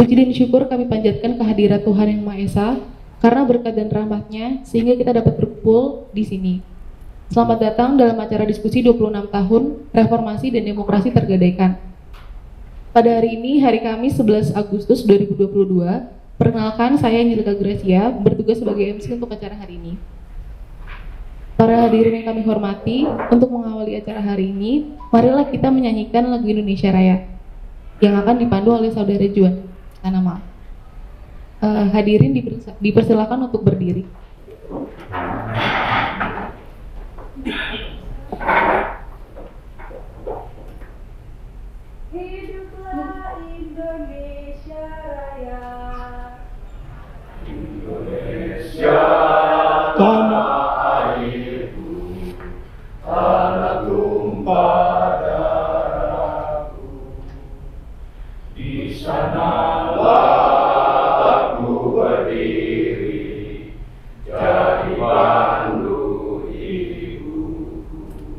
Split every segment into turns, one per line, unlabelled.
Puji dan syukur kami panjatkan kehadirat Tuhan Yang Maha Esa, karena berkat dan rahmat-Nya sehingga kita dapat berkumpul di sini. Selamat datang dalam acara diskusi 26 tahun Reformasi dan Demokrasi Tergadaikan. Pada hari ini, hari Kamis 11 Agustus 2022, perkenalkan saya Nilka Gracia, bertugas sebagai MC untuk acara hari ini. Para hadirin yang kami hormati, untuk mengawali acara hari ini, marilah kita menyanyikan lagu Indonesia Raya yang akan dipandu oleh Saudara Juan Tanama. Hadirin dipersilakan untuk berdiri.
Hiduplah Indonesia Raya.
Indonesia tanah airku, tanah tumpah darahku. Di sanalah aku berdiri, jadi pandu hidupku.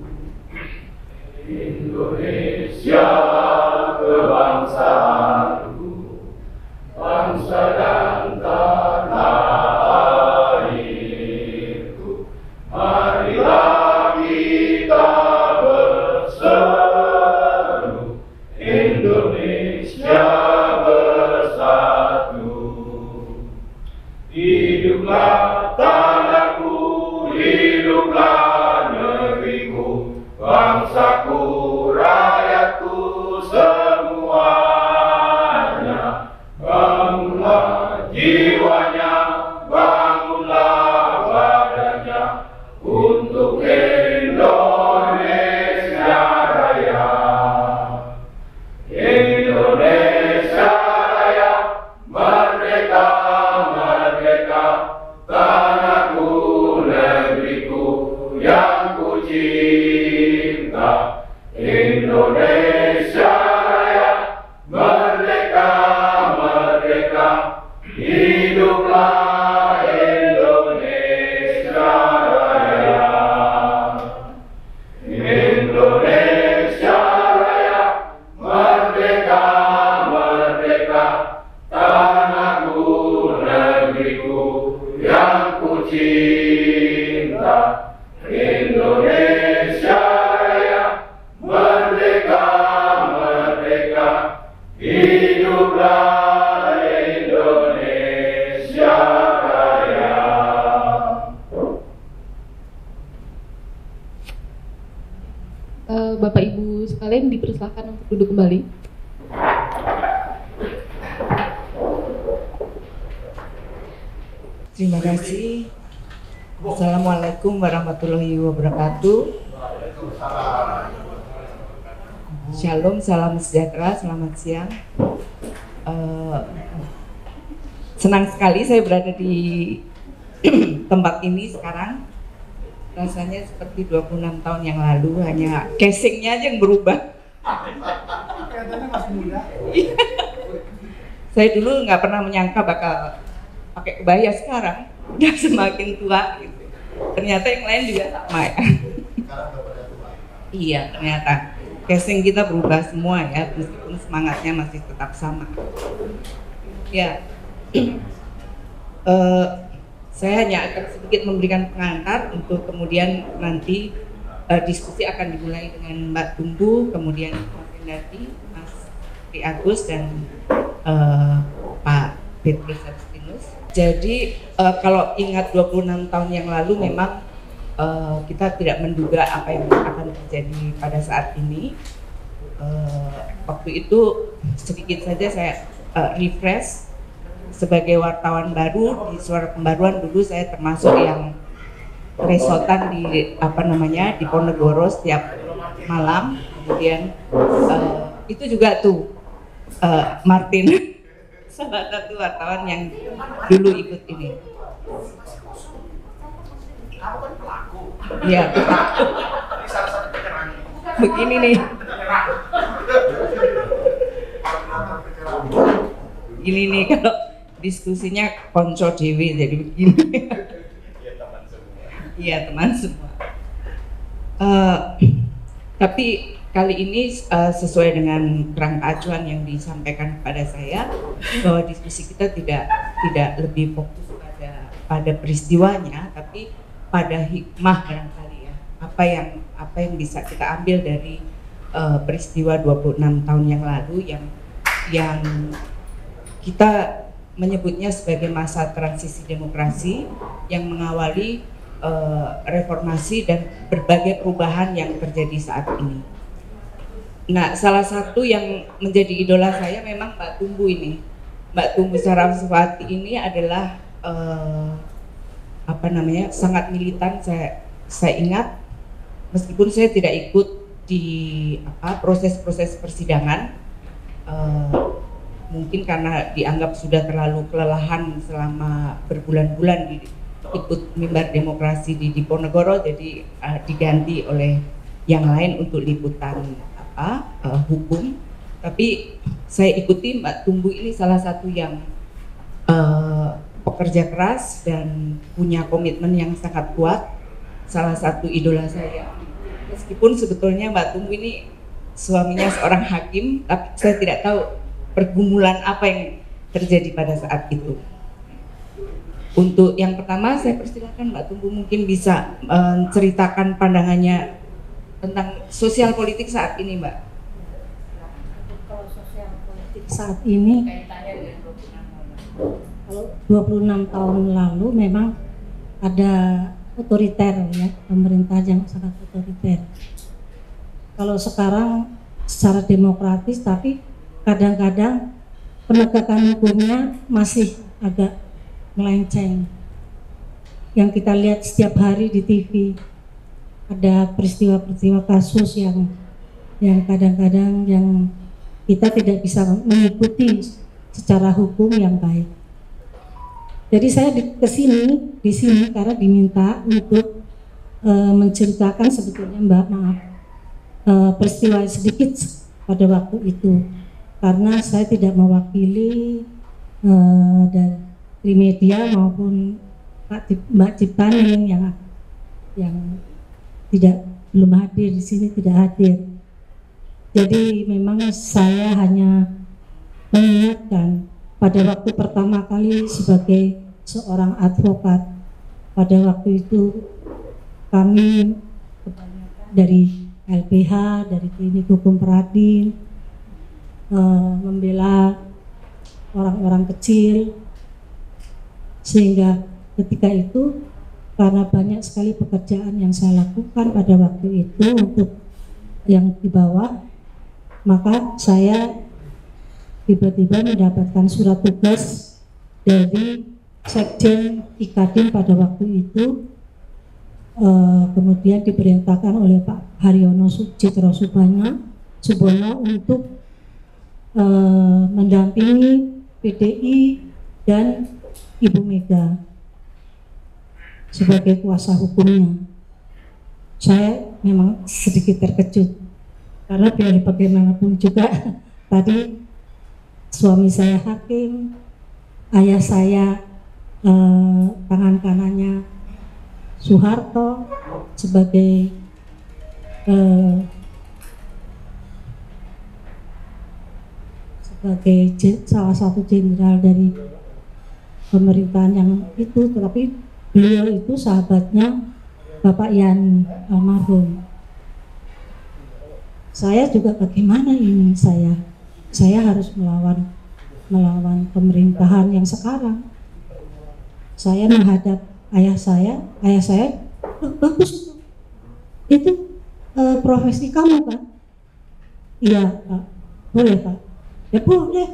Indonesia kebangsaanku, bangsa dan tanah airku. Marilah kita berseru, Indonesia bersatu. Hiduplah tanahku, hiduplah negeriku, bangsaku, rakyatku semuanya. Bangunlah jiwanya, bangunlah badannya, untuk Indonesia Raya. Indonesia Raya, merdeka, merdeka, tanahku, negeriku yang ku cinta. Indonesia Raya, merdeka, merdeka, hiduplah Indonesia Raya. Indonesia Raya, merdeka, merdeka, tanahku, negeriku yang ku cinta. Indonesia Raya, merdeka, merdeka, hiduplah Indonesia Raya.
Bapak Ibu sekalian dipersilakan untuk duduk kembali.
Terima kasih. Assalamualaikum warahmatullahi wabarakatuh. Shalom, salam sejahtera, selamat siang. Senang sekali saya berada di tempat ini sekarang. Rasanya seperti 26 tahun yang lalu, hanya casingnya aja yang berubah.
Kelihatannya masih muda.
Saya dulu nggak pernah menyangka bakal pakai kebaya sekarang, udah semakin tua gitu. Ternyata yang lain juga sama ya. Iya, ternyata casing kita berubah semua ya, meskipun semangatnya masih tetap sama. Ya, saya hanya akan sedikit memberikan pengantar untuk kemudian nanti diskusi akan dimulai dengan Mbak Tumbu, kemudian Mas Hendardi, Mas Tri Agus dan Pak Petrus Agustinus. Jadi kalau ingat 26 tahun yang lalu memang kita tidak menduga apa yang akan terjadi pada saat ini. Waktu itu sedikit saja saya refresh sebagai wartawan baru di Suara Pembaruan. Dulu saya termasuk yang resotan di di Ponegoro setiap malam. Kemudian itu juga tuh Martin salah satu wartawan yang dulu ikut ini. Iya, pelaku. Begini nih. Gini nih kalau diskusinya konco dewi jadi begini. Iya teman semua. Tapi kali ini sesuai dengan kerangka acuan yang disampaikan kepada saya, bahwa diskusi kita tidak lebih fokus pada peristiwanya, tapi pada hikmah barangkali ya, apa yang bisa kita ambil dari peristiwa 26 tahun yang lalu yang kita menyebutnya sebagai masa transisi demokrasi yang mengawali reformasi dan berbagai perubahan yang terjadi saat ini. Nah, salah satu yang menjadi idola saya memang Mbak Tumbu ini. Mbak Tumbu Saraswati ini adalah sangat militan. Saya ingat, meskipun saya tidak ikut di proses-proses persidangan, mungkin karena dianggap sudah terlalu kelelahan selama berbulan-bulan ikut mimbar demokrasi di Diponegoro, jadi diganti oleh yang lain untuk liputan hukum. Tapi saya ikuti Mbak Tumbu ini salah satu yang pekerja keras dan punya komitmen yang sangat kuat, salah satu idola saya. Meskipun sebetulnya Mbak Tumbu ini suaminya seorang hakim, tapi saya tidak tahu pergumulan apa yang terjadi pada saat itu. Untuk yang pertama, saya persilakan Mbak Tumbu mungkin bisa menceritakan pandangannya tentang sosial politik saat ini, Mbak.
Kalau sosial politik saat ini, kalau 26 tahun lalu memang ada otoriter ya, pemerintah yang sangat otoriter. Kalau sekarang secara demokratis, tapi kadang-kadang penegakan hukumnya masih agak melenceng. Yang kita lihat setiap hari di TV, ada peristiwa-peristiwa kasus yang kadang-kadang yang kita tidak bisa mengikuti secara hukum yang baik. Jadi saya di sini karena diminta untuk menceritakan sebetulnya Mbak, peristiwa sedikit pada waktu itu, karena saya tidak mewakili dari media maupun Mbak Ciptaning yang belum hadir di sini, tidak hadir. Jadi memang saya hanya mengingatkan pada waktu pertama kali sebagai seorang advokat, pada waktu itu kami kebanyakan dari LBH, dari Klinik Hukum Peradin, membela orang-orang kecil, sehingga ketika itu karena banyak sekali pekerjaan yang saya lakukan pada waktu itu untuk yang di bawah, maka saya tiba-tiba mendapatkan surat tugas dari Sekjen Ikadin pada waktu itu, kemudian diperintahkan oleh Pak Haryono Citro Subono untuk mendampingi PDI dan Ibu Mega sebagai kuasa hukumnya. Saya memang sedikit terkejut karena biar bagaimanapun juga tadi suami saya hakim, ayah saya tangan kanannya Soeharto sebagai salah satu jenderal dari pemerintahan yang itu, tetapi beliau itu sahabatnya Bapak Yani almarhum. Saya juga bagaimana ini, saya harus melawan pemerintahan yang sekarang. Saya menghadap ayah saya, oh, bagus itu profesi kamu kan? Iya Pak, boleh Pak, ya boleh,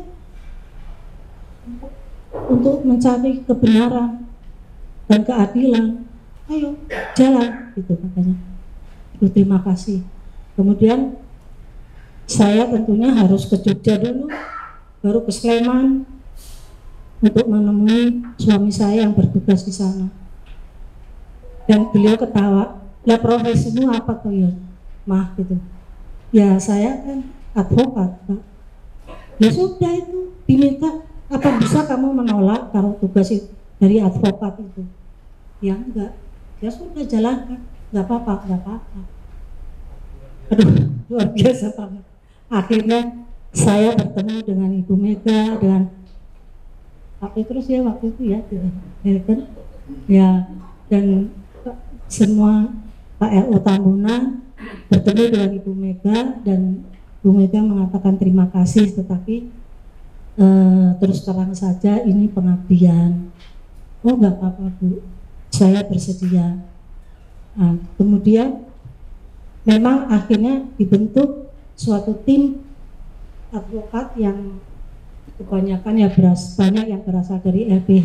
untuk mencari kebenaran dan keadilan, ayo jalan, gitu katanya. Terima kasih. Kemudian saya tentunya harus ke Jogja dulu, baru ke Sleman untuk menemui suami saya yang bertugas di sana. Dan beliau ketawa, lah profesimu apa tuh ya, Mah gitu. Ya saya kan advokat Pak. Ya sudah itu diminta, apa bisa kamu menolak kalau tugas dari advokat itu? Ya enggak, ya sudah jalankan, nggak apa-apa. Aduh, luar biasa banget. Akhirnya saya bertemu dengan Ibu Mega, dengan Pak Petrus ya waktu itu ya kan ya, dan semua Pak RO Tambunan bertemu dengan Ibu Mega, dan Bu Mega mengatakan terima kasih, tetapi terus terang saja ini pengabdian. Oh nggak apa-apa Bu, saya bersedia. Nah, kemudian memang akhirnya dibentuk suatu tim advokat yang kebanyakan ya banyak yang berasal dari LBH.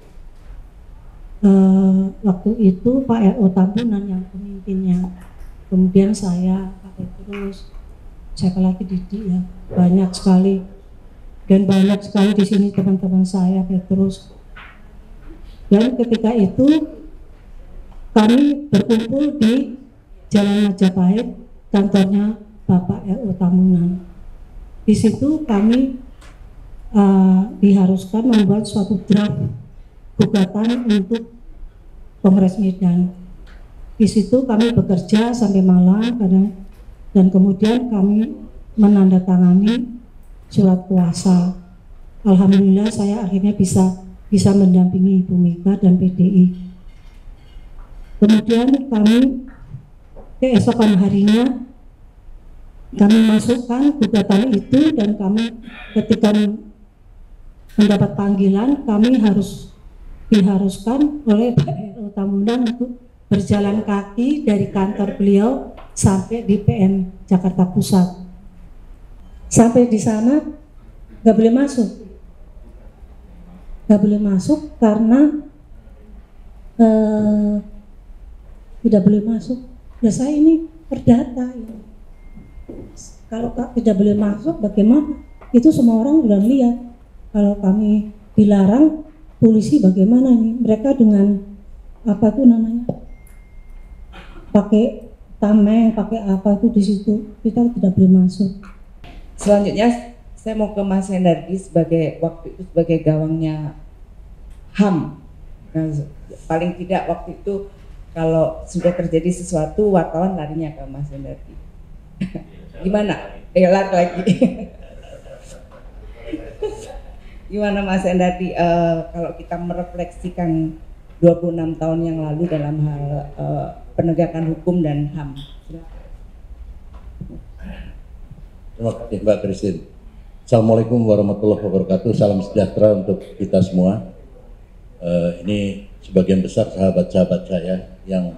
Waktu itu Pak RO Tambunan yang pemimpinnya, kemudian saya, Pak Petrus, siapa lagi Didi ya, banyak sekali, dan banyak sekali di sini teman-teman saya Petrus. Dan ketika itu kami berkumpul di Jalan Majapahit, kantornya Bapak RO Tambunan. Di situ kami diharuskan membuat suatu draft gugatan untuk Kongres Medan. Di situ kami bekerja sampai malam dan kemudian kami menandatangani surat kuasa. Alhamdulillah saya akhirnya bisa mendampingi Ibu Mega dan PDI. Kemudian kami keesokan harinya kami masukkan gugatan itu, dan kami ketika mendapat panggilan kami diharuskan oleh Pak RO Tambunan untuk berjalan kaki dari kantor beliau sampai di PN Jakarta Pusat. Sampai di sana nggak boleh masuk karena tidak boleh masuk. Ya saya ini perdata ya. Kalau tidak boleh masuk bagaimana? Itu semua orang sudah lihat. Kalau kami dilarang, polisi bagaimana nih? Mereka dengan apa tuh namanya? Pakai tameng, pakai apa itu di situ. Kita tidak boleh masuk.
Selanjutnya saya mau ke Mas Hendardi waktu itu sebagai gawangnya HAM. Nah, paling tidak waktu itu kalau sudah terjadi sesuatu, wartawan larinya ke Mas Hendardi. Gimana? Lagi. Gimana Mas Hendardi, kalau kita merefleksikan 26 tahun yang lalu dalam hal penegakan hukum dan HAM?
Terima kasih Mbak Christine. Assalamualaikum warahmatullahi wabarakatuh. Salam sejahtera untuk kita semua. Ini sebagian besar sahabat-sahabat saya yang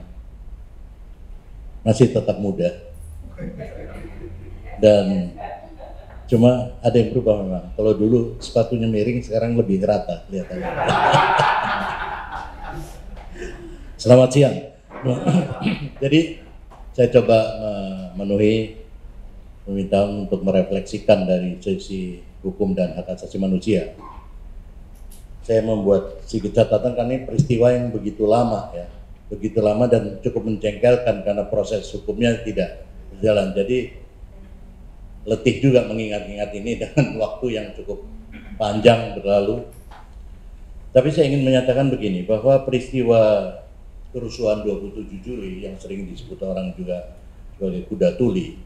masih tetap muda, dan cuma ada yang berubah memang. Kalau dulu sepatunya miring, sekarang lebih rata kelihatannya. Selamat siang. Jadi saya coba meminta untuk merefleksikan dari sisi hukum dan hak asasi manusia. Saya membuat sedikit catatan karena ini peristiwa yang begitu lama ya, begitu lama dan cukup menjengkelkan karena proses hukumnya tidak berjalan. Jadi letih juga mengingat-ingat ini dengan waktu yang cukup panjang berlalu. Tapi saya ingin menyatakan begini, bahwa peristiwa kerusuhan 27 Juli yang sering disebut orang juga sebagai kuda tuli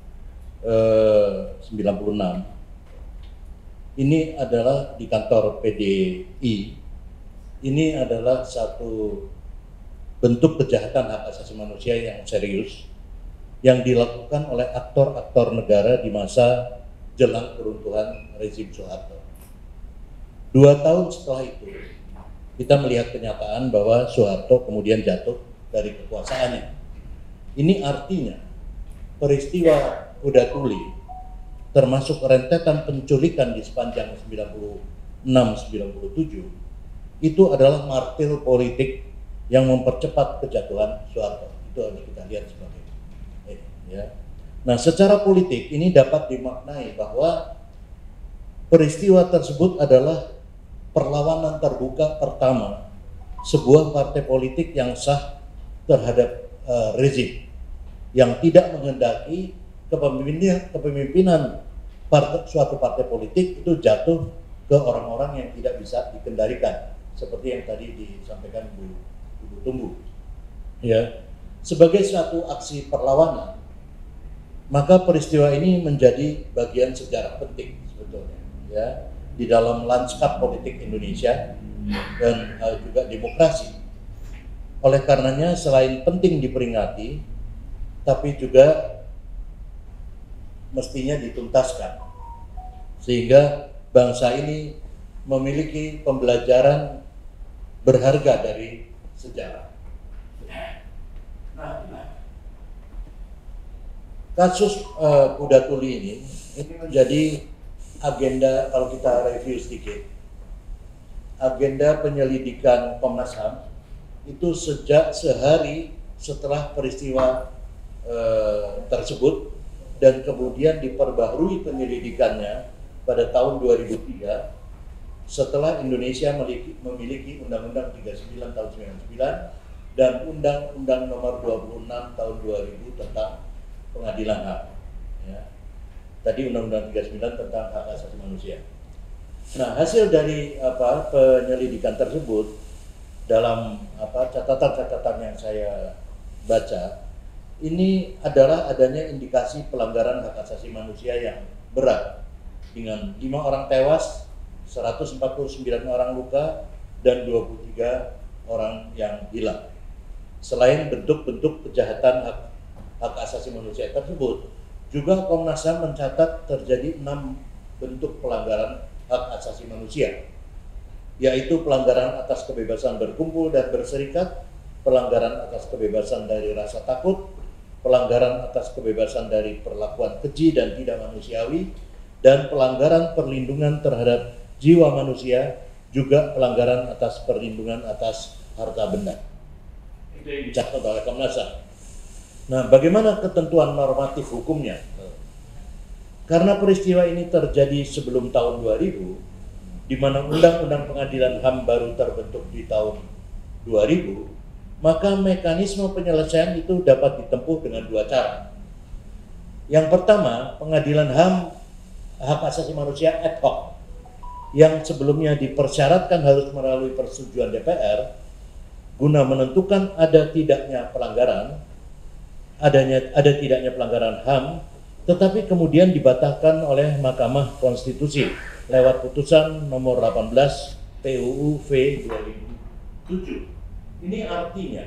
96, ini adalah di kantor PDI, ini adalah satu bentuk kejahatan hak asasi manusia yang serius yang dilakukan oleh aktor-aktor negara di masa jelang keruntuhan rezim Soeharto. 2 tahun setelah itu kita melihat kenyataan bahwa Soeharto kemudian jatuh dari kekuasaannya. Ini artinya peristiwa kuda tuli termasuk rentetan penculikan di sepanjang 96-97 itu adalah martir politik yang mempercepat kejatuhan Soeharto. Itu harus kita lihat sebagai ya. Nah, secara politik ini dapat dimaknai bahwa peristiwa tersebut adalah perlawanan terbuka pertama sebuah partai politik yang sah terhadap rezim yang tidak menghendaki kepemimpinan suatu partai politik itu jatuh ke orang-orang yang tidak bisa dikendalikan, seperti yang tadi disampaikan Ibu Tumbu. Ya, sebagai suatu aksi perlawanan, maka peristiwa ini menjadi bagian sejarah penting sebetulnya, ya, di dalam lanskap politik Indonesia dan juga demokrasi. Oleh karenanya selain penting diperingati, tapi juga mestinya dituntaskan, sehingga bangsa ini memiliki pembelajaran berharga dari sejarah. Kasus Kuda Tuli ini menjadi agenda, kalau kita review sedikit, agenda penyelidikan Komnas HAM itu sejak sehari setelah peristiwa tersebut, dan kemudian diperbaharui penyelidikannya pada tahun 2003 setelah Indonesia memiliki Undang-Undang 39 tahun 99 dan Undang-Undang nomor 26 tahun 2000 tentang pengadilan HAM. Ya. Tadi Undang-Undang 39 tentang hak asasi manusia. Nah, hasil dari penyelidikan tersebut dalam catatan-catatan yang saya baca, ini adalah adanya indikasi pelanggaran hak asasi manusia yang berat dengan 5 orang tewas, 149 orang luka, dan 23 orang yang hilang. Selain bentuk-bentuk kejahatan hak asasi manusia tersebut, juga Komnas HAM mencatat terjadi 6 bentuk pelanggaran hak asasi manusia, yaitu pelanggaran atas kebebasan berkumpul dan berserikat, pelanggaran atas kebebasan dari rasa takut, pelanggaran atas kebebasan dari perlakuan keji dan tidak manusiawi, dan pelanggaran perlindungan terhadap jiwa manusia, juga pelanggaran atas perlindungan atas harta benda. Itu yang dicatat oleh Komnas HAM. Nah, bagaimana ketentuan normatif hukumnya? Karena peristiwa ini terjadi sebelum tahun 2000, di mana Undang-Undang Pengadilan HAM baru terbentuk di tahun 2000, maka mekanisme penyelesaian itu dapat ditempuh dengan 2 cara. Yang pertama, Pengadilan HAM hak asasi manusia ad hoc, yang sebelumnya dipersyaratkan harus melalui persetujuan DPR guna menentukan ada tidaknya pelanggaran HAM, tetapi kemudian dibatalkan oleh Mahkamah Konstitusi lewat putusan nomor 18 PUU V 2007. Ini artinya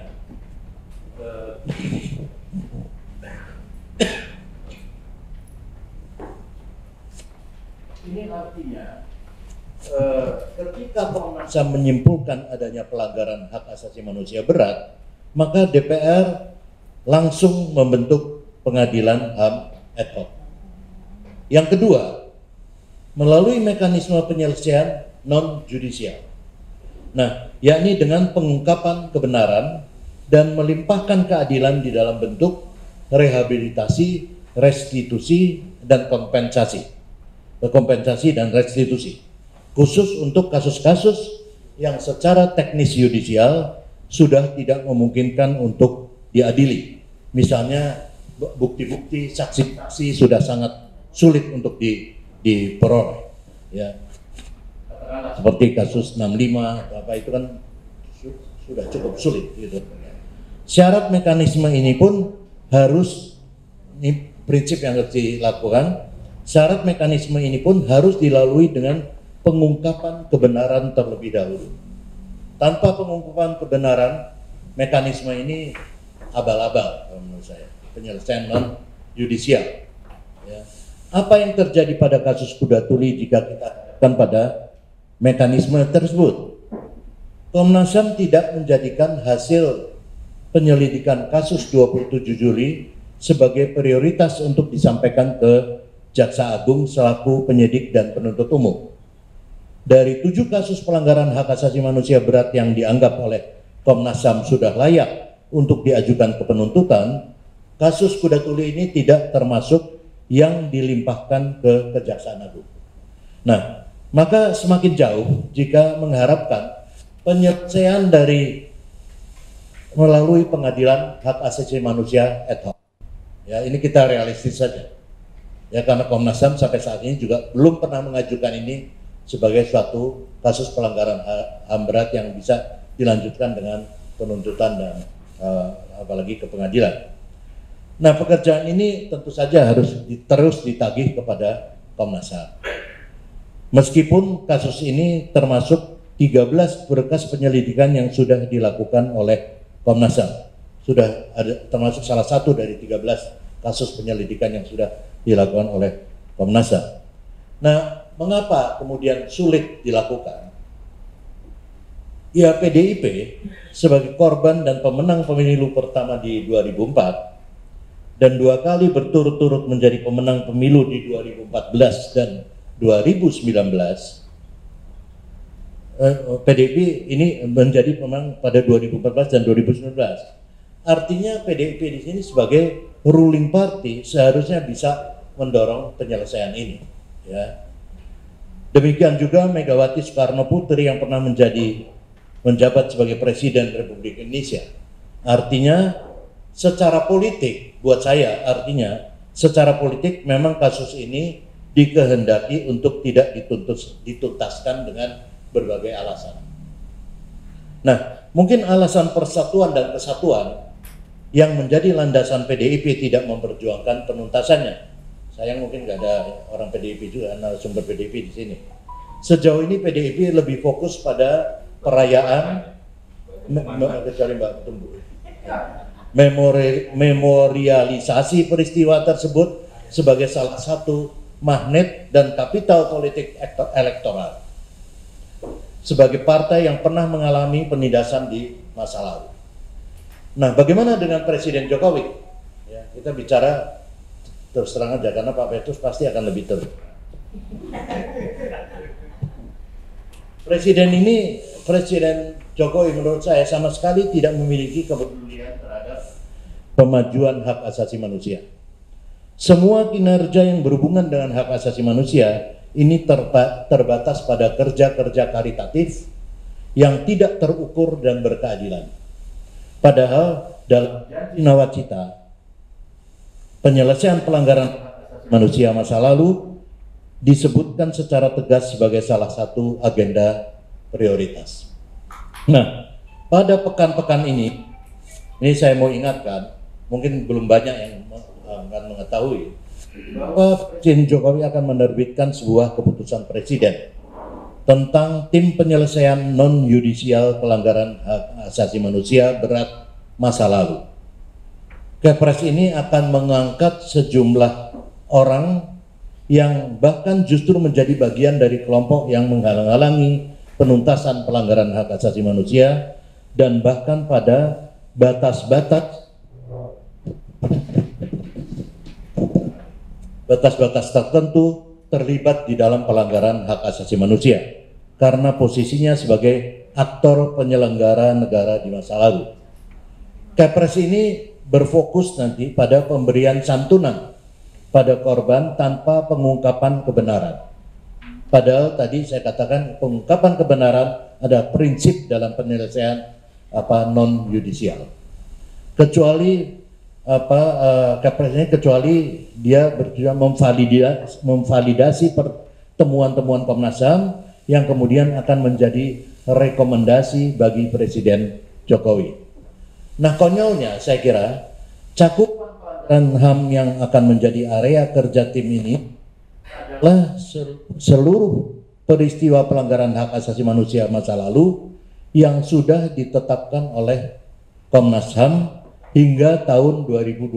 ketika Komnas HAM menyimpulkan adanya pelanggaran hak asasi manusia berat, maka DPR langsung membentuk Pengadilan HAM ad hoc. Yang kedua, melalui mekanisme penyelesaian non-judisial. Nah, yakni dengan pengungkapan kebenaran dan melimpahkan keadilan di dalam bentuk rehabilitasi, restitusi, dan kompensasi dan restitusi, khusus untuk kasus-kasus yang secara teknis yudisial sudah tidak memungkinkan untuk diadili. Misalnya bukti-bukti, saksi-saksi sudah sangat sulit untuk diperoleh, ya. Seperti kasus 65 itu kan sudah cukup sulit gitu. Syarat mekanisme ini pun harus, ini prinsip yang harus dilakukan, syarat mekanisme ini pun harus dilalui dengan pengungkapan kebenaran terlebih dahulu. Tanpa pengungkapan kebenaran, mekanisme ini abal-abal menurut saya, penyelesaian non-judisial. Ya. Apa yang terjadi pada kasus Kuda Tuli jika kita katakan pada mekanisme tersebut? Komnas HAM tidak menjadikan hasil penyelidikan kasus 27 Juli sebagai prioritas untuk disampaikan ke Jaksa Agung selaku penyidik dan penuntut umum. Dari 7 kasus pelanggaran hak asasi manusia berat yang dianggap oleh Komnas HAM sudah layak untuk diajukan ke penuntutan, kasus Kuda Tuli ini tidak termasuk yang dilimpahkan ke Kejaksaan Agung. Nah, maka semakin jauh jika mengharapkan penyelesaian dari melalui Pengadilan Hak Asasi Manusia ad hoc. Ya, ini kita realistis saja. Ya, karena Komnas HAM sampai saat ini juga belum pernah mengajukan ini sebagai suatu kasus pelanggaran HAM berat yang bisa dilanjutkan dengan penuntutan dan apalagi ke pengadilan. Nah, pekerjaan ini tentu saja harus terus ditagih kepada Komnas HAM. Meskipun kasus ini termasuk 13 berkas penyelidikan yang sudah dilakukan oleh Komnas HAM. Sudah ada termasuk salah satu dari 13 kasus penyelidikan yang sudah dilakukan oleh Komnas HAM. Nah, mengapa kemudian sulit dilakukan? Ya, PDIP sebagai korban dan pemenang pemilu pertama di 2004 dan 2 kali berturut-turut menjadi pemenang pemilu di 2014 dan 2019, PDIP ini menjadi pemenang pada 2014 dan 2019. Artinya PDIP di sini sebagai ruling party seharusnya bisa mendorong penyelesaian ini. Ya. Demikian juga Megawati Soekarno Putri yang pernah menjabat sebagai Presiden Republik Indonesia. Artinya secara politik, buat saya artinya secara politik memang kasus ini dikehendaki untuk tidak dituntaskan dengan berbagai alasan. Nah, mungkin alasan persatuan dan kesatuan yang menjadi landasan PDIP tidak memperjuangkan penuntasannya. Sayang mungkin nggak ada orang PDIP juga, narasumber PDIP di sini. Sejauh ini PDIP lebih fokus pada perayaan, kecuali Mbak Tumbuh, memorialisasi peristiwa tersebut sebagai salah satu magnet dan kapital politik elektoral sebagai partai yang pernah mengalami penindasan di masa lalu. Nah, bagaimana dengan Presiden Jokowi? Ya, kita bicara terus terang aja karena Pak Petrus pasti akan lebih terus. Presiden Jokowi menurut saya sama sekali tidak memiliki kepedulian terhadap pemajuan hak asasi manusia. Semua kinerja yang berhubungan dengan hak asasi manusia ini terbatas pada kerja-kerja karitatif yang tidak terukur dan berkeadilan. Padahal dalam janji nawacita penyelesaian pelanggaran hak asasi manusia masa lalu disebutkan secara tegas sebagai salah satu agenda prioritas. Nah, pada pekan-pekan ini saya mau ingatkan, mungkin belum banyak yang akan mengetahui bahwa Presiden Jokowi akan menerbitkan sebuah keputusan presiden tentang tim penyelesaian non-yudisial pelanggaran hak asasi manusia berat masa lalu. Kepres ini akan mengangkat sejumlah orang yang bahkan justru menjadi bagian dari kelompok yang menghalang-halangi penuntasan pelanggaran hak asasi manusia dan bahkan pada batas-batas tertentu terlibat di dalam pelanggaran hak asasi manusia karena posisinya sebagai aktor penyelenggara negara di masa lalu. Kepres ini berfokus nanti pada pemberian santunan pada korban tanpa pengungkapan kebenaran. Padahal tadi saya katakan pengungkapan kebenaran ada prinsip dalam penyelesaian non yudisial. Kecuali Kepres ini kecuali dia bertujuan memvalidasi temuan-temuan Komnas HAM yang kemudian akan menjadi rekomendasi bagi Presiden Jokowi. Nah, konyolnya saya kira cakupan pelanggaran HAM yang akan menjadi area kerja tim ini adalah seluruh peristiwa pelanggaran hak asasi manusia masa lalu yang sudah ditetapkan oleh Komnas HAM hingga tahun 2020.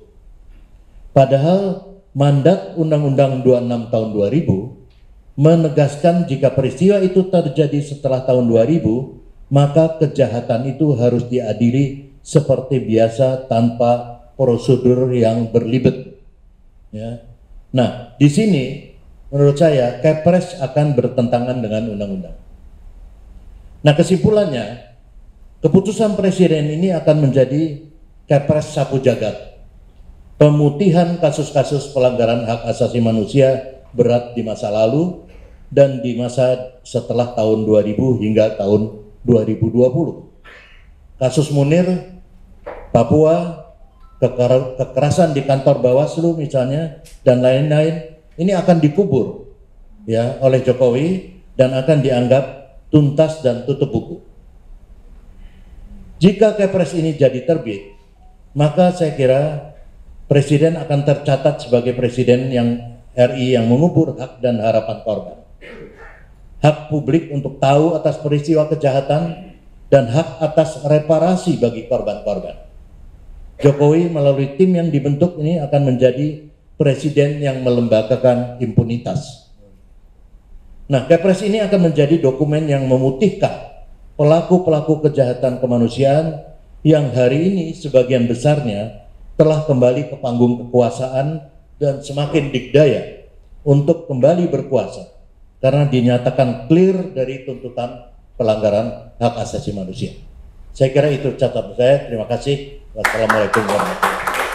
Padahal mandat Undang-Undang 26 tahun 2000 menegaskan jika peristiwa itu terjadi setelah tahun 2000, maka kejahatan itu harus diadili seperti biasa tanpa prosedur yang berlibat. Ya. Nah, di sini menurut saya Kepres akan bertentangan dengan undang-undang. Nah, kesimpulannya keputusan Presiden ini akan menjadi Kepres sapu jagat, pemutihan kasus-kasus pelanggaran hak asasi manusia berat di masa lalu dan di masa setelah tahun 2000 hingga tahun 2020. Kasus Munir, Papua, kekerasan di kantor Bawaslu misalnya dan lain-lain, ini akan dikubur ya oleh Jokowi dan akan dianggap tuntas dan tutup buku. Jika Kepres ini jadi terbit, maka saya kira Presiden akan tercatat sebagai presiden yang RI yang mengubur hak dan harapan korban. Hak publik untuk tahu atas peristiwa kejahatan dan hak atas reparasi bagi korban-korban. Jokowi melalui tim yang dibentuk ini akan menjadi presiden yang melembagakan impunitas. Nah, Kepres ini akan menjadi dokumen yang memutihkan pelaku-pelaku kejahatan kemanusiaan yang hari ini sebagian besarnya telah kembali ke panggung kekuasaan dan semakin dikdaya untuk kembali berkuasa karena dinyatakan clear dari tuntutan pelanggaran hak asasi manusia. Saya kira itu catatan saya. Terima kasih. Wassalamualaikum warahmatullahi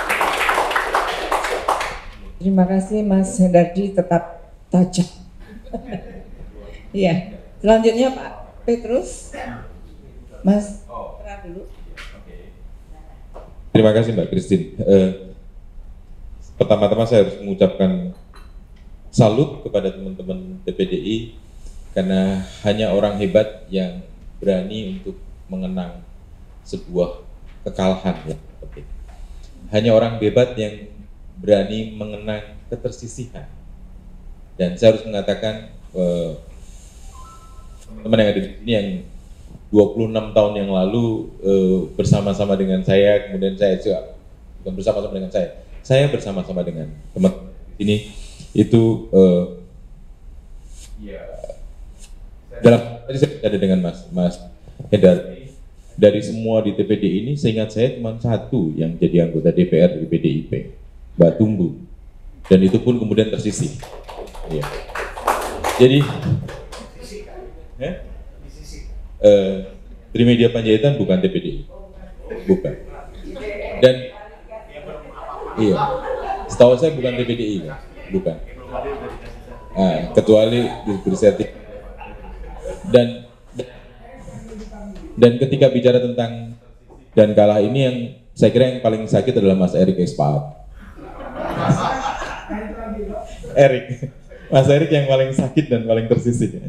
wabarakatuh.
Terima kasih Mas Hendardi, tetap tajam. Iya, selanjutnya Pak Petrus. Mas Pra dulu.
Terima kasih Mbak Christine. Pertama-tama saya harus mengucapkan salut kepada teman-teman TPDI karena hanya orang hebat yang berani untuk mengenang sebuah kekalahan yang penting. Hanya orang hebat yang berani mengenang ketersisihan. Dan saya harus mengatakan teman-teman yang ada di sini yang 26 tahun yang lalu bersama-sama dengan saya, kemudian saya juga bukan bersama-sama dengan saya bersama-sama dengan teman ini itu dalam tadi saya ada dengan Mas Hendardi. Dari semua di TPD ini, seingat saya cuma satu yang jadi anggota DPR di PDIP, Mbak Tumbu, dan itu pun kemudian tersisih. Iya. Jadi Trimedia Panjaitan bukan TPDI, bukan. Dan iya, setahu saya bukan TPDI, bukan. Kecuali diberi sertifikat. Dan ketika bicara tentang dan kalah ini, yang saya kira yang paling sakit adalah Mas Erik Espaat. Mas Erik yang paling sakit dan paling tersisih.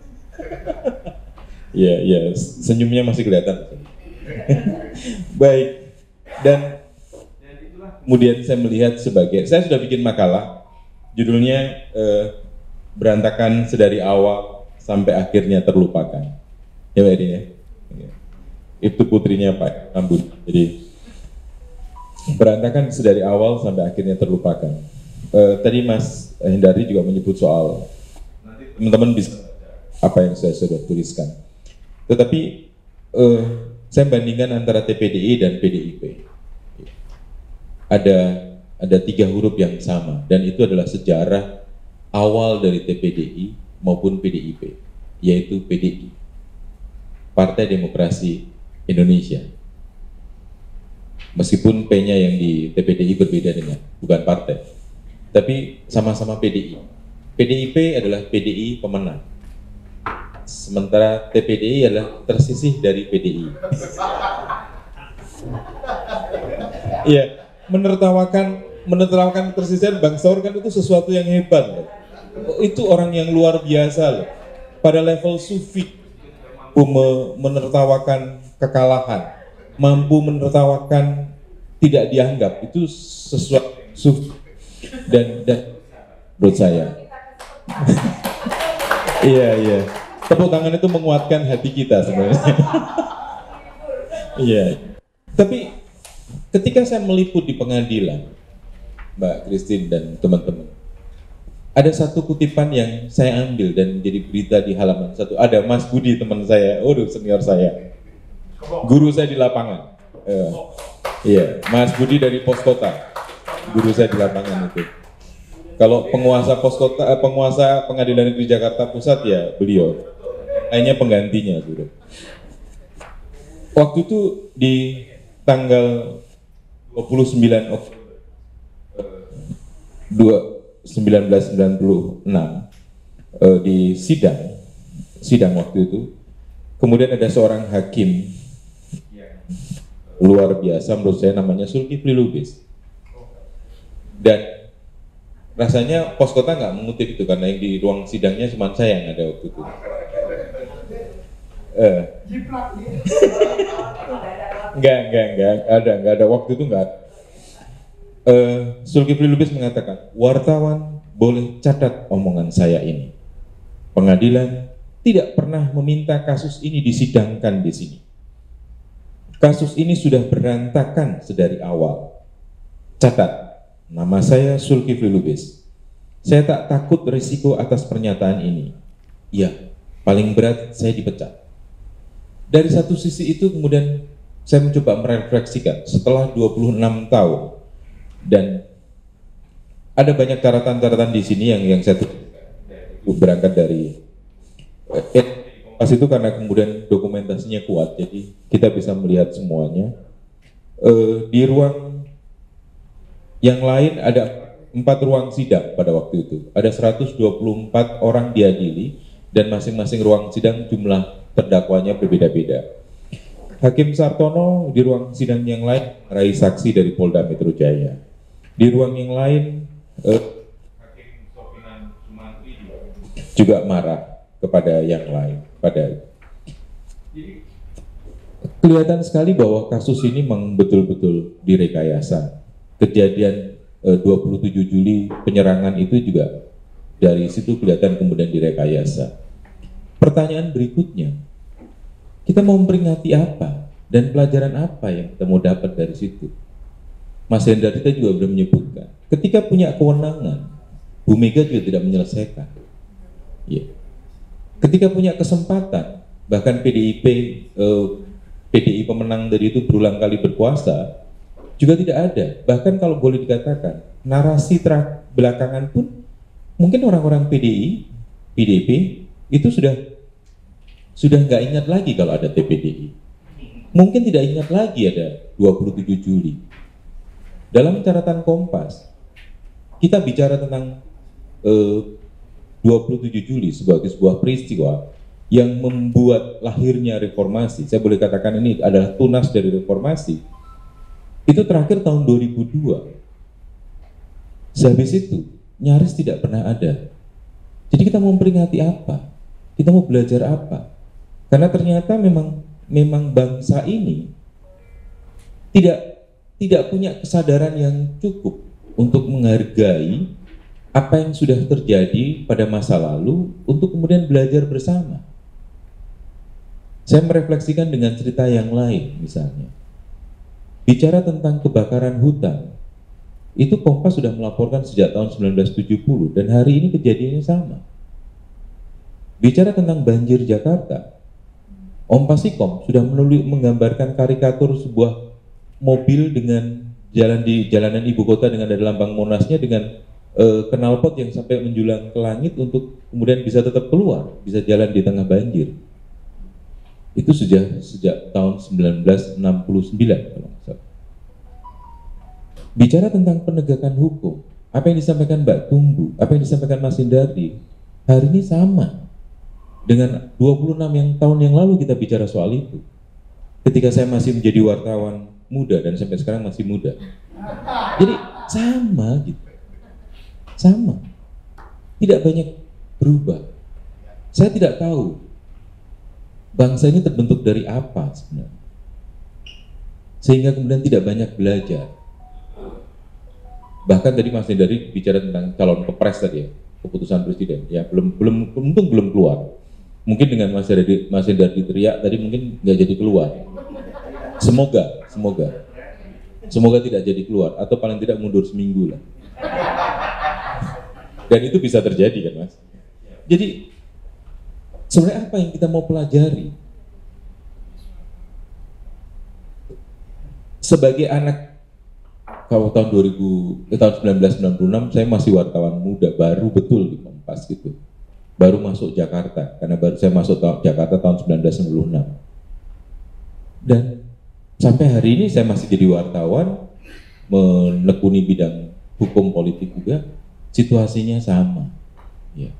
Ya, senyumnya masih kelihatan. Baik, dan kemudian saya melihat saya sudah bikin makalah, judulnya berantakan sedari awal sampai akhirnya terlupakan. Ya Pak Edi ya? Itu putrinya Pak Ambun. Jadi berantakan sedari awal sampai akhirnya terlupakan. Tadi Mas Hendardi juga menyebut soal, teman-teman bisa apa yang saya sudah tuliskan. Tetapi saya bandingkan antara TPDI dan PDIP. Ada 3 huruf yang sama, dan itu adalah sejarah awal dari TPDI maupun PDIP, yaitu PDI, Partai Demokrasi Indonesia. Meskipun P-nya yang di TPDI berbeda dengan, bukan partai, tapi sama-sama PDI. PDIP adalah PDI pemenang, sementara TPDI adalah tersisih dari PDI. Iya, menertawakan tersisihan Bang Saur kan itu sesuatu yang hebat loh. Itu orang yang luar biasa loh. Pada level sufi, mampu menertawakan kekalahan, mampu menertawakan tidak dianggap, itu sesuatu sufi. Dan menurut saya iya tepuk tangan itu menguatkan hati kita sebenarnya. Iya, tapi ketika saya meliput di pengadilan, Mbak Christine dan teman-teman, ada satu kutipan yang saya ambil dan menjadi berita di halaman 1. Ada Mas Budi, teman saya, senior saya, guru saya di lapangan. Iya, Mas Budi dari Pos Kota, guru saya di lapangan itu. Kalau penguasa Pos Kota, penguasa Pengadilan Negeri Jakarta Pusat ya beliau, lainnya penggantinya guru. Waktu itu di tanggal 29 Oktober 1996 di sidang waktu itu, kemudian ada seorang hakim yang luar biasa menurut saya, namanya Zulkifli Lubis, dan rasanya Pos Kota nggak mengutip itu karena yang di ruang sidangnya cuma saya yang ada waktu itu. Enggak ada waktu itu, enggak. Zulkifli Lubis mengatakan, wartawan boleh catat omongan saya ini. Pengadilan tidak pernah meminta kasus ini disidangkan di sini. Kasus ini sudah berantakan sedari awal. Catat, nama saya Zulkifli Lubis. Saya tak takut risiko atas pernyataan ini. Ya, paling berat saya dipecat. Dari satu sisi itu kemudian saya mencoba merefleksikan setelah 26 tahun dan ada banyak catatan-catatan di sini yang saya berangkat dari pas itu karena kemudian dokumentasinya kuat, jadi kita bisa melihat semuanya. Di ruang yang lain ada 4 ruang sidang pada waktu itu. Ada 124 orang diadili dan masing-masing ruang sidang jumlah terdakwanya berbeda-beda. Hakim Sartono di ruang sidang yang lain meraih saksi dari Polda Metro Jaya. Di ruang yang lain Hakim Sofinan Sumantri juga marah kepada yang lain. Jadi kelihatan sekali bahwa kasus ini memang betul-betul direkayasa. Kejadian 27 Juli penyerangan itu juga dari situ kelihatan kemudian direkayasa. Pertanyaan berikutnya, kita mau memperingati apa dan pelajaran apa yang kita mau dapat dari situ? Mas Hendra kita juga sudah menyebutkan, ketika punya kewenangan, Bu Mega juga tidak menyelesaikan. Ya. Ketika punya kesempatan, bahkan PDI pemenang dari itu berulang kali berkuasa, juga tidak ada. Bahkan kalau boleh dikatakan, narasi belakangan pun, mungkin orang-orang PDP itu sudah nggak ingat lagi kalau ada TPDI. Mungkin tidak ingat lagi ada 27 Juli. Dalam catatan Kompas, kita bicara tentang 27 Juli sebagai sebuah peristiwa yang membuat lahirnya reformasi. Saya boleh katakan ini adalah tunas dari reformasi. Itu terakhir tahun 2002. Sehabis itu nyaris tidak pernah ada. Jadi kita mau memperingati apa? Kita mau belajar apa? Karena ternyata memang bangsa ini tidak punya kesadaran yang cukup untuk menghargai apa yang sudah terjadi pada masa lalu untuk kemudian belajar bersama. Saya merefleksikan dengan cerita yang lain misalnya. Bicara tentang kebakaran hutan, itu Kompas sudah melaporkan sejak tahun 1970 dan hari ini kejadiannya sama. Bicara tentang banjir Jakarta, Ompasikom sudah menggambarkan karikatur sebuah mobil dengan jalan di jalanan ibu kota dengan ada lambang Monasnya dengan knalpot yang sampai menjulang ke langit untuk kemudian bisa tetap keluar, bisa jalan di tengah banjir. Itu sejak tahun 1969 kalau nggak salah. Bicara tentang penegakan hukum, apa yang disampaikan Mbak Tumbu, apa yang disampaikan Mas Hindardi, hari ini sama dengan 26 tahun yang lalu kita bicara soal itu. Ketika saya masih menjadi wartawan muda dan sampai sekarang masih muda. Jadi sama gitu. Sama. Tidak banyak berubah. Saya tidak tahu bangsa ini terbentuk dari apa sebenarnya. Sehingga kemudian tidak banyak belajar. Bahkan tadi Mas Hendari bicara tentang calon kepres tadi ya, keputusan presiden. Ya untung belum keluar. Mungkin dengan Mas Hendari teriak tadi mungkin nggak jadi keluar. Semoga tidak jadi keluar atau paling tidak mundur seminggu lah. Dan itu bisa terjadi kan Mas. Jadi sebenarnya apa yang kita mau pelajari? Sebagai anak, kalau tahun 1996 saya masih wartawan muda, baru betul di Kompas gitu. Baru masuk Jakarta, karena baru saya masuk Jakarta tahun 1996. Dan sampai hari ini saya masih jadi wartawan, menekuni bidang hukum politik juga. Situasinya sama. Ya.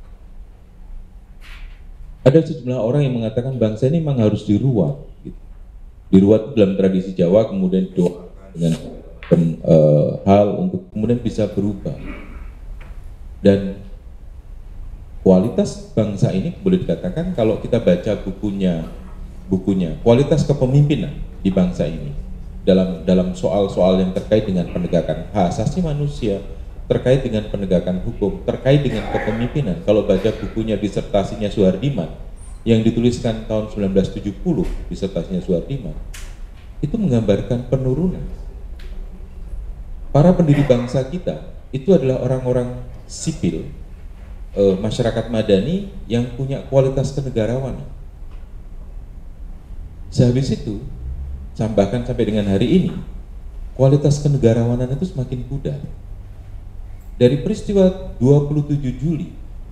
Ada sejumlah orang yang mengatakan bangsa ini memang harus diruat. Gitu. Diruat dalam tradisi Jawa, kemudian doa dengan hal untuk kemudian bisa berubah. Dan kualitas bangsa ini boleh dikatakan kalau kita baca bukunya kualitas kepemimpinan di bangsa ini dalam soal-soal yang terkait dengan penegakan hak asasi manusia, terkait dengan penegakan hukum, terkait dengan kepemimpinan. Kalau baca bukunya disertasinya Suhardiman yang dituliskan tahun 1970, disertasinya Suhardiman, itu menggambarkan penurunan. Para pendiri bangsa kita itu adalah orang-orang sipil, masyarakat madani yang punya kualitas kenegarawanan. Sehabis itu, bahkan sampai dengan hari ini, kualitas kenegarawanan itu semakin pudar. Dari peristiwa 27 Juli,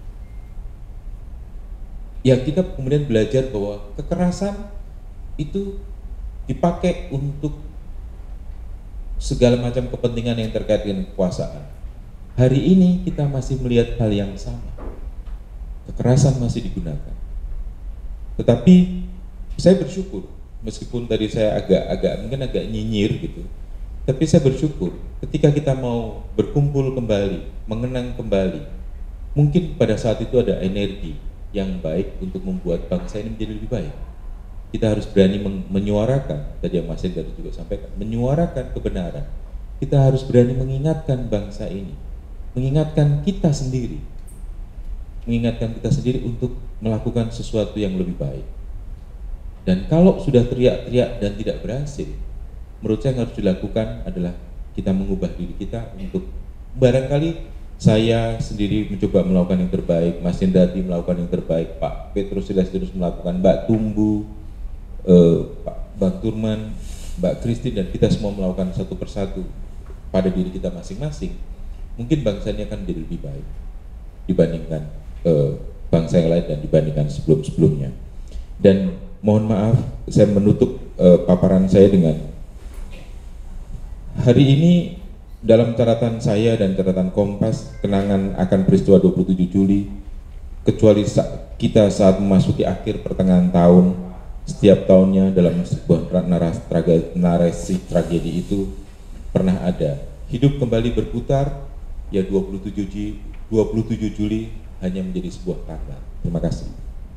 ya kita kemudian belajar bahwa kekerasan itu dipakai untuk segala macam kepentingan yang terkait dengan kekuasaan. Hari ini kita masih melihat hal yang sama. Kekerasan masih digunakan. Tetapi saya bersyukur, meskipun tadi saya mungkin agak nyinyir gitu, tapi saya bersyukur ketika kita mau berkumpul kembali, mengenang kembali, mungkin pada saat itu ada energi yang baik untuk membuat bangsa ini menjadi lebih baik. Kita harus berani menyuarakan, tadi yang Mas Hendra juga sampaikan, menyuarakan kebenaran. Kita harus berani mengingatkan bangsa ini, mengingatkan kita sendiri untuk melakukan sesuatu yang lebih baik. Dan kalau sudah teriak-teriak dan tidak berhasil, menurut saya yang harus dilakukan adalah kita mengubah diri kita untuk, barangkali saya sendiri mencoba melakukan yang terbaik, Mas Hendardi melakukan yang terbaik, Pak Petrus Silestinus melakukan, Mbak Tumbu, Pak Bang Turman, Mbak Christine, dan kita semua melakukan satu persatu pada diri kita masing-masing. Mungkin bangsa ini akan menjadi lebih baik dibandingkan bangsa yang lain dan dibandingkan sebelum-sebelumnya. Dan mohon maaf, saya menutup paparan saya dengan hari ini dalam catatan saya dan catatan Kompas, kenangan akan peristiwa 27 Juli, kecuali kita saat memasuki akhir pertengahan tahun, setiap tahunnya dalam sebuah narasi tragedi itu pernah ada. Hidup kembali berputar, ya 27 Juli hanya menjadi sebuah kata. Terima kasih.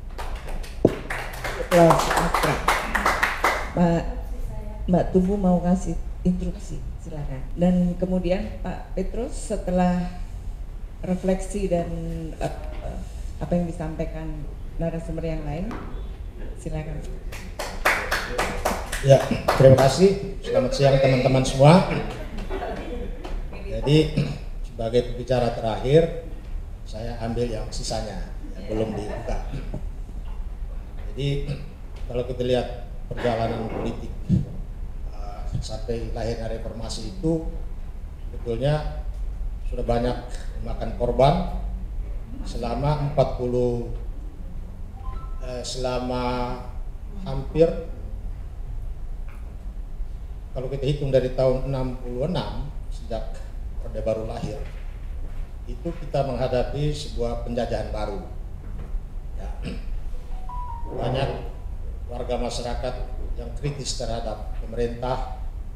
Mbak Tumbu mau kasih instruksi, silakan. Dan kemudian Pak Petrus setelah refleksi dan apa yang disampaikan narasumber yang lain, silakan.
Ya, terima kasih. Selamat siang teman-teman semua. Jadi sebagai pembicara terakhir, saya ambil yang sisanya yang belum dibuka. Jadi kalau kita lihat perjalanan politik sampai lahirnya reformasi itu, sebetulnya sudah banyak memakan korban selama selama hampir, kalau kita hitung dari tahun 66 sejak Orde Baru lahir, itu kita menghadapi sebuah penjajahan baru. Ya. Banyak warga masyarakat yang kritis terhadap pemerintah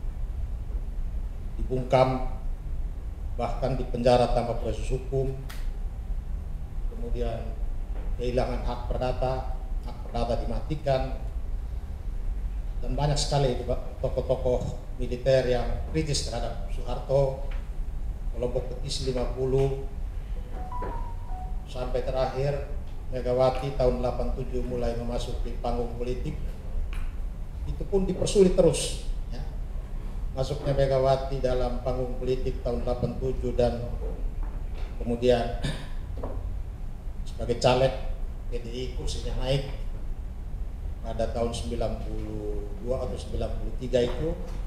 dibungkam, bahkan dipenjara tanpa proses hukum, kemudian kehilangan hak perdata dimatikan, dan banyak sekali tokoh-tokoh militer yang kritis terhadap Soeharto, kelompok Petis 50, sampai terakhir Megawati tahun 87 mulai memasuki panggung politik. Itu pun dipersulit terus, ya. Masuknya Megawati dalam panggung politik tahun 87 dan kemudian sebagai caleg PDI kursinya naik pada tahun 92 atau 93 itu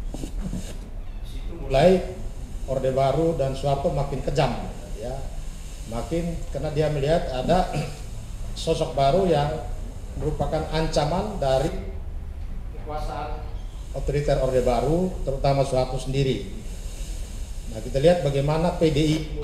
mulai Orde Baru dan Soeharto makin kejam, ya. Makin karena dia melihat ada sosok baru yang merupakan ancaman dari kekuasaan otoriter Orde Baru, terutama Soeharto sendiri. Nah, kita lihat bagaimana PDI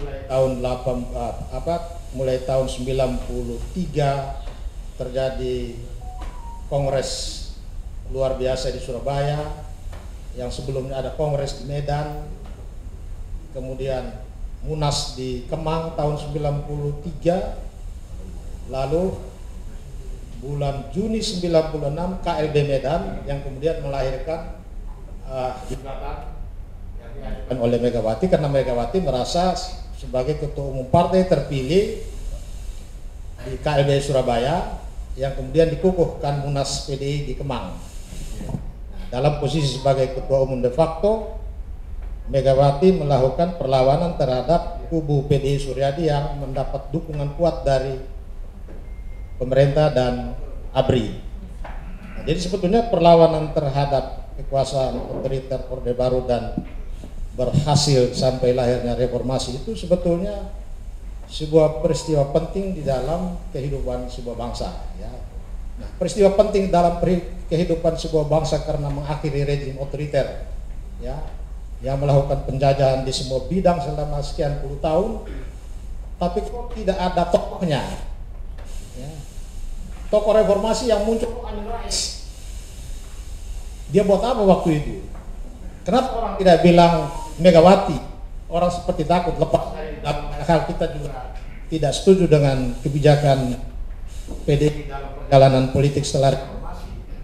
mulai tahun 93 terjadi kongres luar biasa di Surabaya, yang sebelumnya ada kongres di Medan, kemudian Munas di Kemang tahun 93, lalu bulan Juni 96 KLB Medan yang kemudian melahirkan gugatan yang diajukan oleh Megawati, karena Megawati merasa sebagai ketua umum partai terpilih di KLB Surabaya yang kemudian dikukuhkan Munas PDI di Kemang. Nah, dalam posisi sebagai ketua umum de facto, Megawati melakukan perlawanan terhadap kubu PDI Suryadi yang mendapat dukungan kuat dari pemerintah dan ABRI. Nah, jadi sebetulnya perlawanan terhadap kekuasaan otoriter Orde Baru dan berhasil sampai lahirnya reformasi itu sebetulnya sebuah peristiwa penting di dalam kehidupan sebuah bangsa. Ya. Nah, peristiwa penting dalam kehidupan sebuah bangsa karena mengakhiri rezim otoriter, ya, yang melakukan penjajahan di semua bidang selama sekian puluh tahun, tapi kok tidak ada tokohnya. Ya. Tokoh reformasi yang muncul Amin Rais. Dia buat apa waktu itu? Kenapa orang tidak bilang Megawati? Orang seperti takut lepas dari dalam hal kita juga tidak setuju dengan kebijakan PDI dalam perjalanan politik setelah reformasi.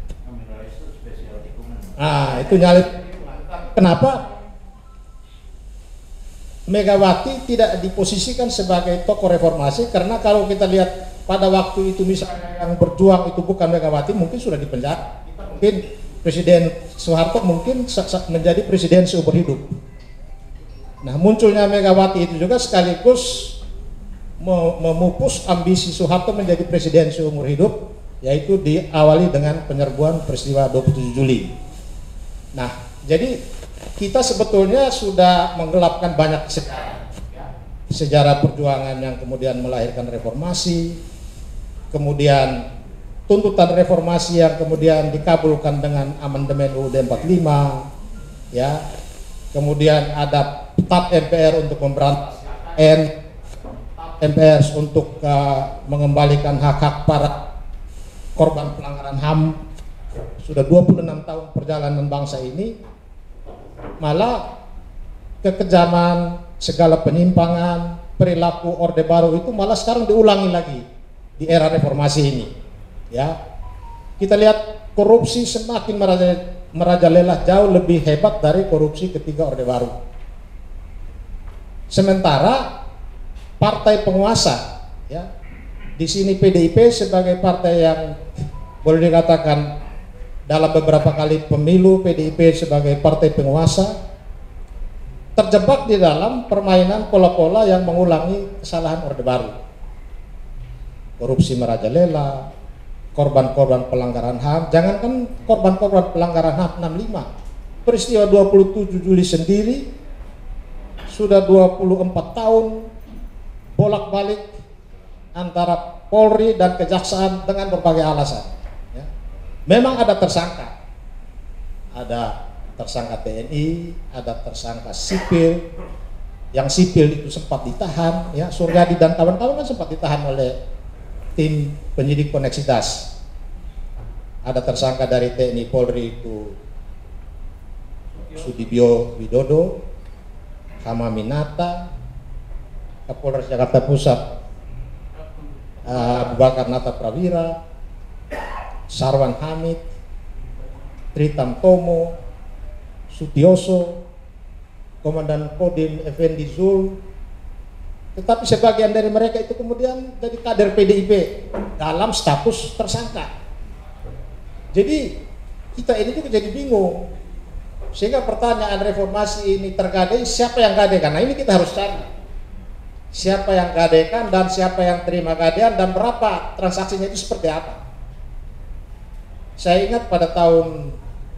Itu nyalip. Kenapa Megawati tidak diposisikan sebagai tokoh reformasi? Karena kalau kita lihat pada waktu itu misalnya yang berjuang itu bukan Megawati, mungkin sudah dipenjara. Mungkin Presiden Soeharto mungkin menjadi presiden seumur hidup. Nah, munculnya Megawati itu juga sekaligus memupus ambisi Soeharto menjadi presiden seumur hidup, yaitu diawali dengan penyerbuan peristiwa 27 Juli. Nah, jadi kita sebetulnya sudah menggelapkan banyak sejarah perjuangan yang kemudian melahirkan reformasi, kemudian tuntutan reformasi yang kemudian dikabulkan dengan amandemen UUD 45, ya. Kemudian ada TAP MPR untuk memberantas MPR untuk mengembalikan hak-hak para korban pelanggaran HAM. Sudah 26 tahun perjalanan bangsa ini, malah kekejaman, segala penyimpangan, perilaku Orde Baru itu malah sekarang diulangi lagi di era reformasi ini. Ya, kita lihat korupsi semakin merajalela jauh lebih hebat dari korupsi ketika Orde Baru. Sementara partai penguasa, ya, di sini PDIP sebagai partai yang boleh dikatakan dalam beberapa kali pemilu PDIP sebagai partai penguasa terjebak di dalam permainan pola-pola yang mengulangi kesalahan Orde Baru. Korupsi merajalela, korban-korban pelanggaran HAM, jangankan korban-korban pelanggaran HAM 65, peristiwa 27 Juli sendiri sudah 24 tahun bolak-balik antara Polri dan Kejaksaan dengan berbagai alasan. Ya. Memang ada tersangka TNI, ada tersangka sipil, yang sipil itu sempat ditahan, ya, Suryadi dan kawan-kawan kan sempat ditahan oleh tim penyidik koneksitas. Ada tersangka dari TNI Polri itu Sudibyo Widodo, Hama Minata, Kapolres Jakarta Pusat Abu Bakar Nata Prawira, Sarwan Hamid, Tritam Tomo, Sutioso, Komandan Kodim Effendi Zul. Tetapi sebagian dari mereka itu kemudian jadi kader PDIP dalam status tersangka. Jadi kita ini juga jadi bingung. Sehingga pertanyaan reformasi ini tergadai, siapa yang gadekan? Nah, ini kita harus cari. Siapa yang gadekan dan siapa yang terima gadean dan berapa transaksinya itu seperti apa. Saya ingat pada tahun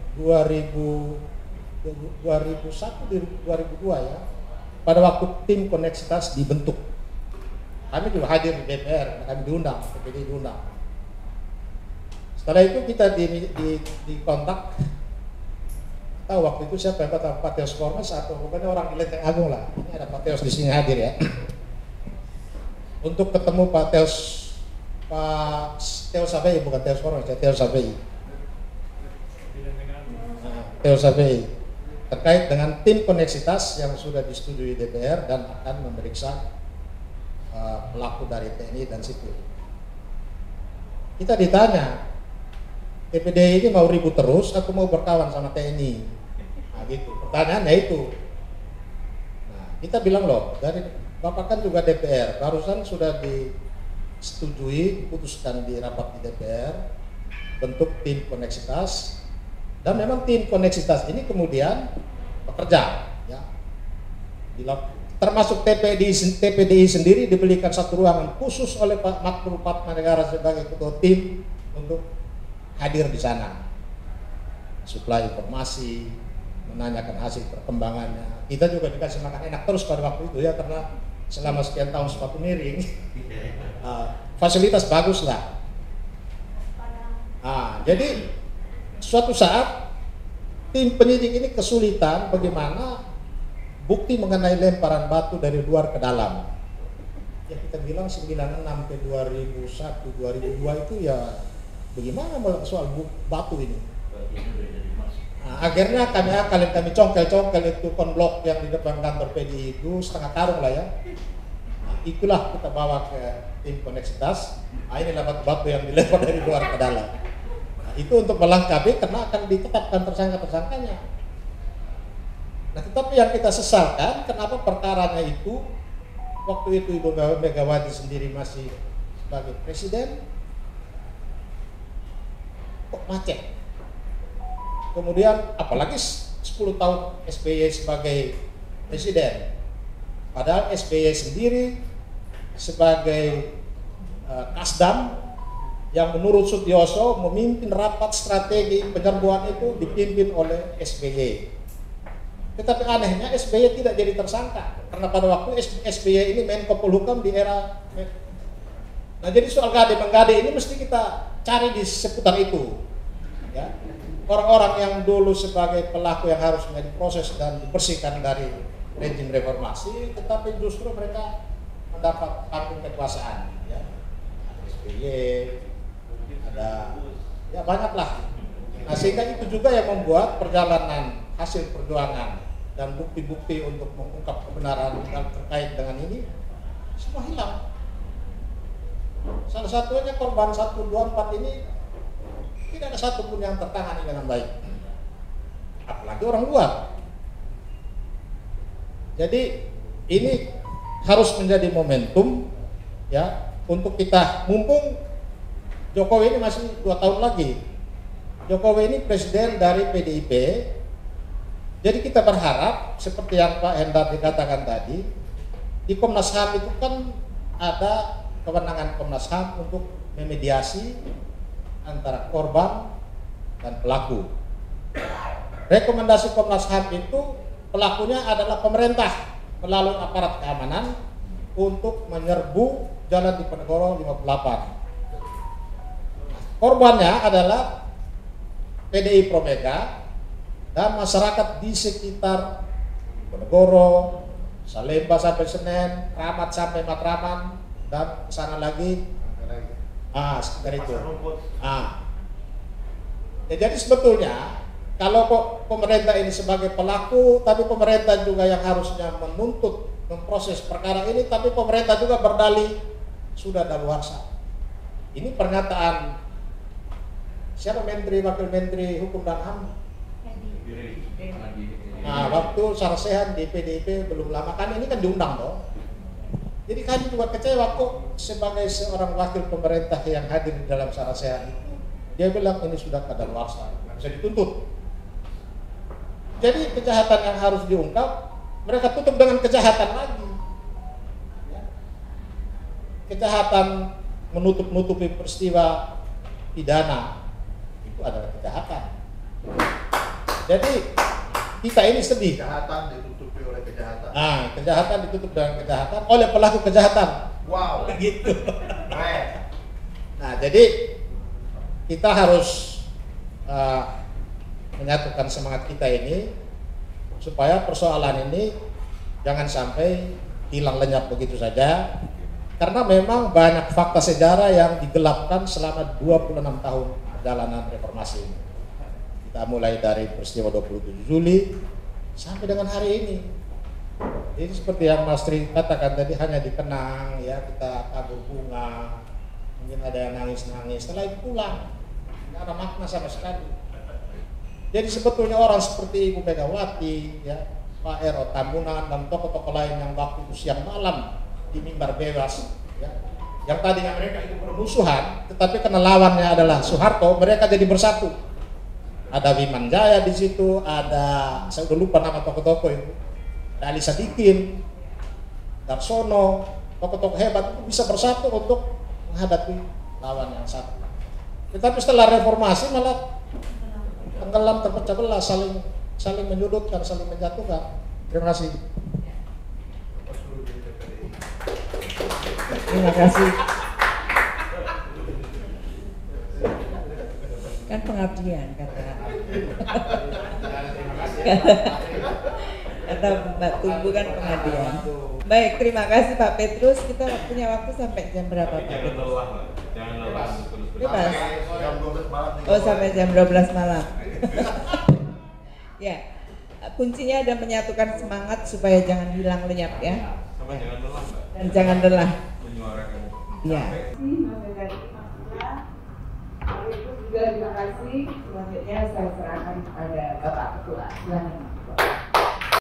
2001-2002 ya, pada waktu tim koneksitas dibentuk, kami juga hadir di DPR, kami diundang, PPD diundang. Setelah itu kita di kontak, tahu waktu itu siapa yang kata Pak Teos Kornes atau bukannya orang di Lenteng Agung lah, ini ada Pak Teos di sini hadir ya, untuk ketemu Pak Teos Savei, bukan Teos Kornes, Teos Savei. Teos Savei terkait dengan tim koneksitas yang sudah disetujui DPR dan akan memeriksa pelaku dari TNI dan sipil. Kita ditanya, TPD ini mau ribut terus atau mau berkawan sama TNI? begitu. Pertanyaannya itu. Nah, kita bilang loh, dari Bapak kan juga DPR, barusan sudah disetujui, diputuskan di rapat di DPR, bentuk tim koneksitas, dan memang tim koneksitas ini kemudian bekerja, ya. Termasuk TPDI sendiri diberikan satu ruangan khusus oleh Pak Makmur Patmanegara sebagai ketua tim untuk hadir di sana, suplai informasi, menanyakan hasil perkembangannya. Kita juga dikasih makan enak terus pada waktu itu ya, karena selama sekian tahun sepatu miring, fasilitas bagus lah. Jadi suatu saat tim penyidik ini kesulitan bagaimana bukti mengenai lemparan batu dari luar ke dalam. Ya kita bilang 96 ke 2001, 2002 itu ya bagaimana soal batu ini. Akhirnya kami congkel itu konblok yang di depan kantor PDI itu setengah karung lah ya. Itulah kita bawa ke tim koneksitas. Inilah batu yang dilempar dari luar ke dalam. Itu untuk melengkapi karena akan ditetapkan tersangka-tersangkanya. Nah, tetapi yang kita sesalkan kenapa perkaranya itu waktu itu Ibu Megawati sendiri masih sebagai presiden kok macet. Kemudian apalagi 10 tahun SBY sebagai presiden. Padahal SBY sendiri sebagai Kasdam yang menurut Sutioso memimpin rapat strategi penyerbuan itu dipimpin oleh SBY. Tetapi anehnya SBY tidak jadi tersangka karena pada waktu SBY ini Menko Polhukam di era. Nah jadi soal gade-menggade ini mesti kita cari di seputar itu, ya. Orang-orang yang dulu sebagai pelaku yang harusnya diproses dan dibersihkan dari rezim reformasi, tetapi justru mereka mendapat panggung kekuasaan, ya. Ada SBY, ada ya banyak lah. Nah sehingga itu juga yang membuat perjalanan hasil perjuangan dan bukti-bukti untuk mengungkap kebenaran terkait dengan ini semua hilang. Salah satunya korban 124 ini tidak ada satupun yang tertangani dengan baik, apalagi orang luar. Jadi ini harus menjadi momentum ya untuk kita, mumpung Jokowi ini masih 2 tahun lagi. Jokowi ini presiden dari PDIP. Jadi kita berharap seperti yang Pak Hendar dikatakan tadi, di Komnas HAM itu kan ada kewenangan Komnas HAM untuk memediasi antara korban dan pelaku. Rekomendasi Komnas HAM itu pelakunya adalah pemerintah melalui aparat keamanan untuk menyerbu Jalan Diponegoro 58. Korbannya adalah PDI Pro Mega dan masyarakat di sekitar Diponegoro, Salemba sampai Senen, Kramat sampai Matraman, dan kesana lagi. Sekitar itu. Ya, jadi sebetulnya kalau kok pemerintah ini sebagai pelaku, tapi pemerintah juga yang harusnya menuntut, memproses perkara ini, tapi pemerintah juga berdalih sudah daluarsa. Ini pernyataan siapa Menteri, Wakil Menteri Hukum dan HAM? Waktu Sarsehan di PDIP belum lama kan ini kan diundang loh. Jadi kami juga kecewa kok sebagai seorang wakil pemerintah yang hadir di dalam Sarsehan itu, dia bilang ini sudah kadaluarsa, bisa dituntut. Jadi kejahatan yang harus diungkap, mereka tutup dengan kejahatan lagi. Ya. Kejahatan menutup-nutupi peristiwa pidana itu adalah kejahatan. Jadi kita ini sedih.
Kejahatan ditutupi oleh kejahatan.
Kejahatan ditutup dengan kejahatan oleh pelaku kejahatan.
Wow,
Begitu.
keren.
Nah, jadi kita harus menyatukan semangat kita ini supaya persoalan ini jangan sampai hilang lenyap begitu saja, karena memang banyak fakta sejarah yang digelapkan selama 26 tahun perjalanan reformasi ini. Kita mulai dari peristiwa 27 Juli sampai dengan hari ini. Ini seperti yang Mas Tri katakan tadi, hanya dikenang ya, kita tabur bunga, mungkin ada yang nangis-nangis, setelah itu pulang, nggak ada makna sama sekali. Jadi sebetulnya orang seperti Ibu Megawati, ya, Pak Ero Tambunan dan tokoh-tokoh lain yang waktu itu siang malam di mimbar bebas, ya, yang tadinya mereka itu bermusuhan, tetapi karena lawannya adalah Soeharto, mereka jadi bersatu. Ada Wiman Jaya di situ, ada, saya udah lupa nama tokoh-tokoh itu, ada Ali Sadikin, Darsono, tokoh-tokoh hebat itu bisa bersatu untuk menghadapi lawan yang satu. Tetapi setelah reformasi malah tenggelam, terpecah belah, saling menyudutkan, saling menjatuhkan. Terima kasih.
Terima kasih. Kan pengabdian kata Mbak Tumbu kan pengabdian. Baik, terima kasih Pak Petrus. Kita punya waktu sampai jam berapa Pak Petrus?
Jangan lelah.
Bebas.
Jam 12 malam.
Oh, sampai jam 12 malam. Ya, kuncinya ada menyatukan semangat supaya jangan hilang lenyap ya.
Sama jangan lelah, Mbak.
Dan jangan lelah.
Menyuarakan.
Ya.
Terima kasih. Selanjutnya saya serahkan kepada Bapak Ketua. Silakan.